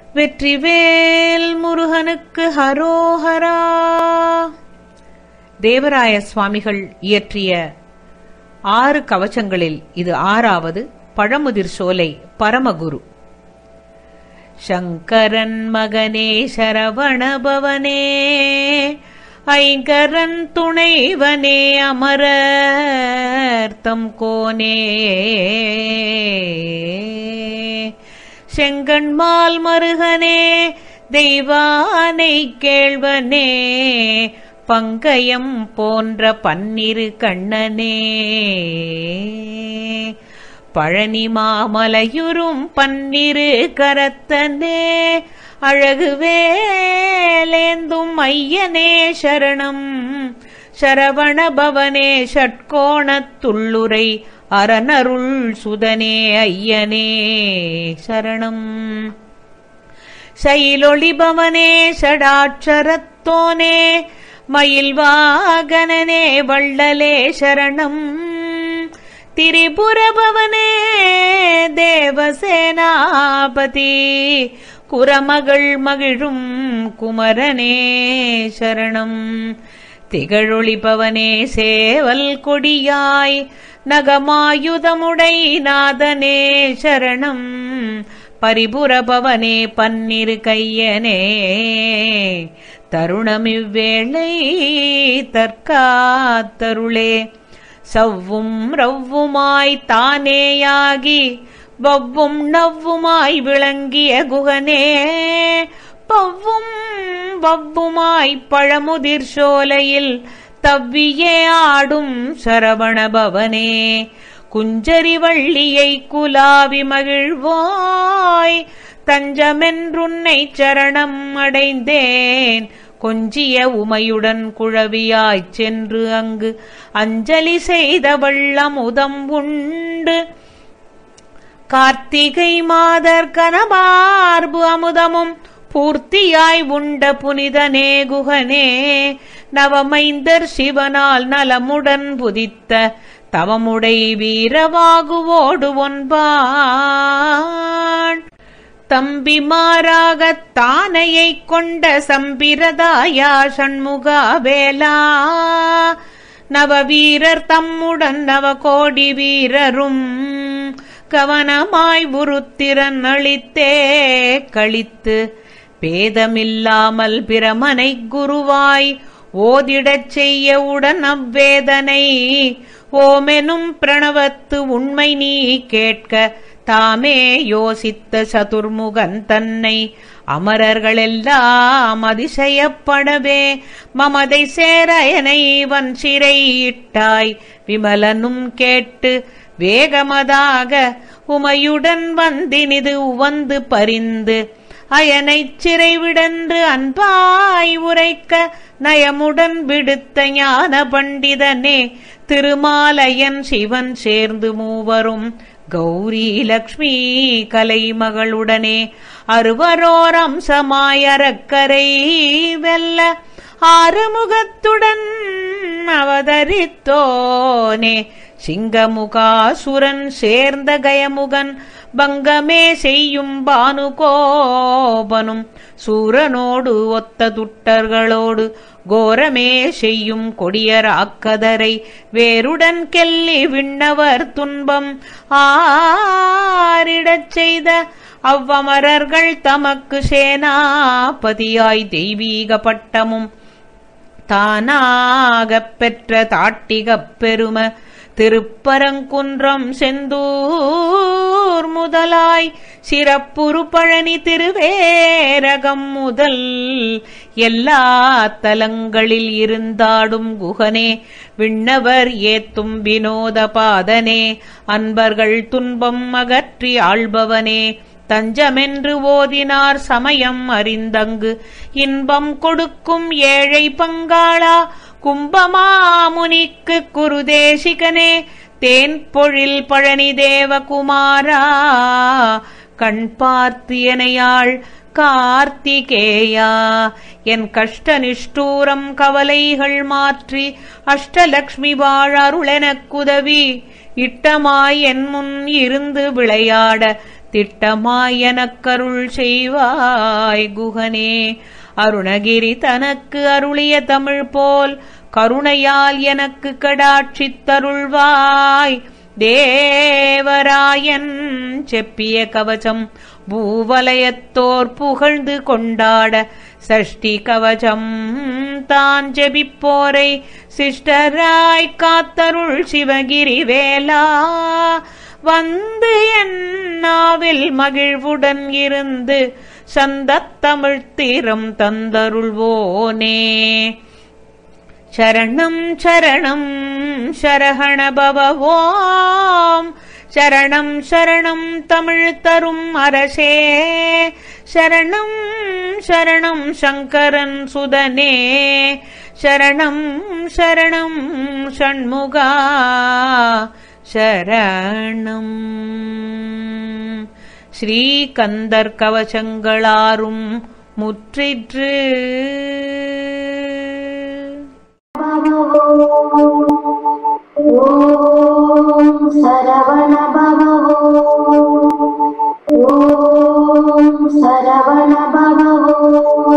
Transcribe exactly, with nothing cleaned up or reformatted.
வெற்றிவேல் முருகனுக்கு ஹரோஹரா. தேவராய சுவாமிகள் இயற்றிய ஆறு கவச்சங்களில் இது ஆறாவது. பழமுதிர் சோலை பரமகுரு. சங்கரன் மகனே சரவணபவனே, ஐங்கரன் துணைவனே, அமரர்த்தம் கோனே, செங்கண்மால் மருகனே, தெய்வானை கேள்வனே, பங்கயம் போன்ற பன்னிரு கண்ணனே, பழனி மாமலையுறும் பன்னிரு கரத்தனே, அழகு வேலேந்தும் ஐயனே சரணம். சரவணபவனே ஷட்கோணத்துள்ளுரை அரனருள் சுதனே ஐயனே சரணம். சயிலொளிபவனே ஷடாட்சரத்தோனே, மயில்வாகனனே வள்ளலே சரணம். திரிபுரபவனே தேவசேனாபதி, குரமகள் மகிழும் குமரனே சரணம். திகழொளிபவனே சேவல் கொடியாய், நகமாயுதமுடை நாதனே சரணம். பரிபுரபவனே பன்னிரு கையனே, தருணமிவ்வேளை தற்காத்தருளே. சவ்வும் ரவ்வுமாய் தானேயாகி, வவ்வும் நவ்வுமாய் விளங்கிய குகனே, பவ்வும் வவ்வுமாய் பழமுதிர் சோலையில் தவ்வியே ஆடும் சரவணபவனே. குஞ்சரி வள்ளியை குலாவி மகிழ்வாய், தஞ்சமென்றுன்னை சரணம் அடைந்தேன். கொஞ்சிய உமையுடன் குழவியாய்ச் சென்று அங்கு அஞ்சலி செய்த வள்ளமுதம் உண்டு. கார்த்திகை மாதர் கனமார்பு அமுதமும் பூர்த்தியாய் உண்ட புனிதனே குகனே. நவமைந்தர் சிவனால் நலமுடன் புதித்த தவமுடை வீரவாகுவோடு ஒன்பான். தம்பிமாராகத் தானையைக் கொண்ட சம்பிரதாயா சண்முகா வேலா. நவவீரர் தம்முடன் நவகோடி வீரரும், கவனமாய் உருத்திரன் அளித்தே கழித்து, பேதமில்லாமல் பிரமனை குருவாய் ஓதிடச் செய்ய உடன் அவ்வேதனை. ஓமெனும் பிரணவத்து உண்மை நீ கேட்க, தாமே யோசித்த சதுர்முகன் தன்னை அமரர்களெல்லாம் அதிசயப்படவே மமதை சேர எனை வன் சிறையிட்டாய். விமலனும் கேட்டு வேகமதாக உமையுடன் வந்தினிது உவந்து பரிந்து, அயனைச் சிறைவிடன்று அன்பாய் உரைக்க நயமுடன் விடுத்த ஞான பண்டிதனே. திருமாலயன் சிவன் சேர்ந்து மூவரும் கௌரி லக்ஷ்மி கலைமகளுடனே அறுவரோர் அம்சமாய் அரக்கரை வெல்ல ஆறுமுகத்துடன் அவதரித்தோனே. சிங்கமுகாசுரன் சேர்ந்த கயமுகன் பங்கமே செய்யும் பானுகோபனும், சூரனோடு ஒத்த துட்டர்களோடு கோரமே செய்யும் கொடியராக்கதரை வேருடன் கெல்லி விண்ணவர் துன்பம் ஆரிடச் செய்த அவ்வமரர்கள் தமக்கு சேனாபதியாய் தெய்வீக பட்டமும் தானாகப் பெற்ற தாட்டிகப் பெரும. திருப்பரங்குன்றம் செந்தூர் முதலாய் சிறப்புறு பழனி திருவேரகம் முதல் எல்லா தலங்களில் இருந்தாடும் குகனே. விண்ணவர் ஏத்தும் வினோத பாதனே, அன்பர்கள் துன்பம் அகற்றி ஆள்பவனே. தஞ்சமென்று ஓதினார் சமயம் அறிந்தங்கு இன்பம் கொடுக்கும் ஏழை பங்காளா. கும்பமாமுனிக்கு குருதேசிகனே, தேன் பொழில் பழனி தேவகுமாரா. கண் பார்த்தியனையாள் கார்த்திகேயா, என் கஷ்ட நிஷ்டூரம் கவலைகள் மாற்றி அஷ்டலக்ஷ்மி வாழருளெனக்குதவி இட்டமாய் என் முன் இருந்து விளையாட திட்டமாய் எனக்கருள் செய்வாய் குகனே. அருணகிரி தனக்கு அருளிய தமிழ் போல் கருணையால் எனக்கு கடாட்சித்தருள்வாய். தேவராயன் செப்பிய கவசம் பூவலயத்தோர் புகழ்ந்து கொண்டாட சஷ்டி கவசம் தான் ஜெபிப்போரை சிஷ்டராய் காத்தருள் சிவகிரி வேலா. வந்து என் நாவில் மகிழ்வுடன் இருந்து சந்தத்தமிழ்த்திரம் தந்தருள்வோனே. சரணம் சரணம் சரஹண பவவோம். சரணம் சரணம் தமிழ் தரும் அரசே. சரணம் சரணம் சங்கரன் சுதனே. சரணம் சரணம் ஷண்முகா சரணம். ஸ்ரீகந்தர் கவசங்களாரும் முற்றிற்று. ஓம் சரவண பவ ஓம் சரவண பவ.